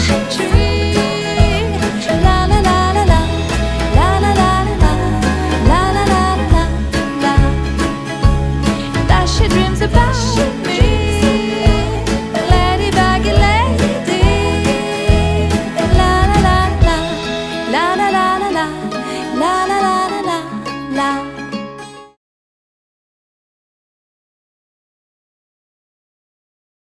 tree. La la la la la, la la la la la, la la la la la. That she dreams about me, ladybuggy lady. La la la la, la la la la la, la la.